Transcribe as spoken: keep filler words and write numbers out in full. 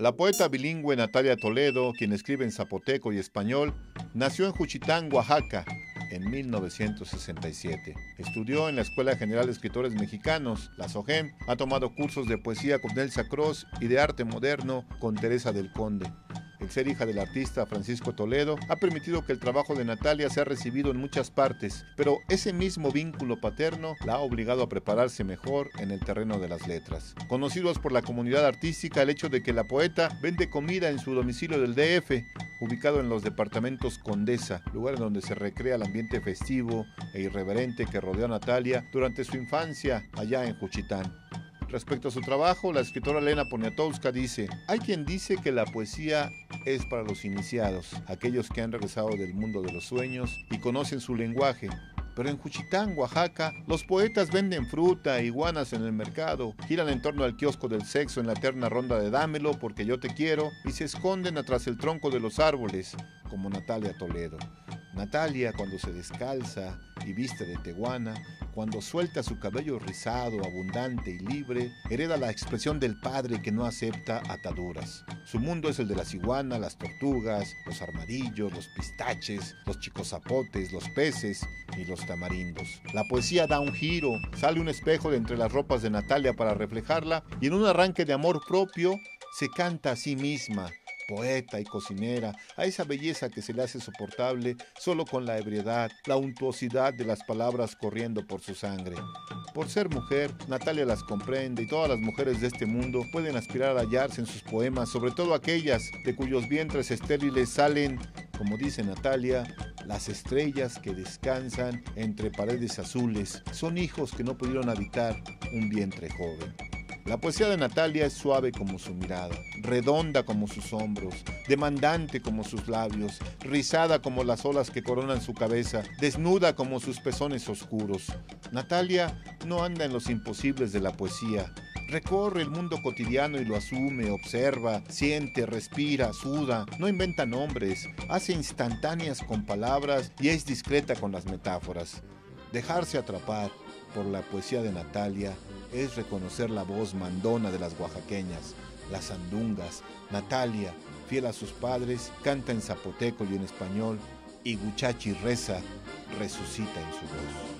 La poeta bilingüe Natalia Toledo, quien escribe en zapoteco y español, nació en Juchitán, Oaxaca, en mil novecientos sesenta y siete. Estudió en la Escuela General de Escritores Mexicanos, la SOGEM, ha tomado cursos de poesía con Elsa Cross y de arte moderno con Teresa del Conde. El ser hija del artista Francisco Toledo ha permitido que el trabajo de Natalia sea recibido en muchas partes, pero ese mismo vínculo paterno la ha obligado a prepararse mejor en el terreno de las letras. Conocidos por la comunidad artística el hecho de que la poeta vende comida en su domicilio del D F, ubicado en los departamentos Condesa, lugar en donde se recrea el ambiente festivo e irreverente que rodeó a Natalia durante su infancia allá en Juchitán. Respecto a su trabajo, la escritora Elena Poniatowska dice: hay quien dice que la poesía es para los iniciados, aquellos que han regresado del mundo de los sueños y conocen su lenguaje. Pero en Juchitán, Oaxaca, los poetas venden fruta e iguanas en el mercado, giran en torno al kiosco del sexo en la eterna ronda de dámelo porque yo te quiero y se esconden atrás el tronco de los árboles, como Natalia Toledo. Natalia, cuando se descalza y viste de teguana, cuando suelta su cabello rizado, abundante y libre, hereda la expresión del padre que no acepta ataduras. Su mundo es el de las iguanas, las tortugas, los armadillos, los pistaches, los chicozapotes, los peces y los tamarindos. La poesía da un giro, sale un espejo de entre las ropas de Natalia para reflejarla y en un arranque de amor propio se canta a sí misma, poeta y cocinera, a esa belleza que se le hace soportable solo con la ebriedad, la untuosidad de las palabras corriendo por su sangre. Por ser mujer, Natalia las comprende y todas las mujeres de este mundo pueden aspirar a hallarse en sus poemas, sobre todo aquellas de cuyos vientres estériles salen, como dice Natalia, las estrellas que descansan entre paredes azules, son hijos que no pudieron habitar un vientre joven. La poesía de Natalia es suave como su mirada, redonda como sus hombros, demandante como sus labios, rizada como las olas que coronan su cabeza, desnuda como sus pezones oscuros. Natalia no anda en los imposibles de la poesía. Recorre el mundo cotidiano y lo asume, observa, siente, respira, suda, no inventa nombres, hace instantáneas con palabras y es discreta con las metáforas. Dejarse atrapar por la poesía de Natalia es reconocer la voz mandona de las oaxaqueñas, las sandungas. Natalia, fiel a sus padres, canta en zapoteco y en español, y Guchachi reza, resucita en su voz.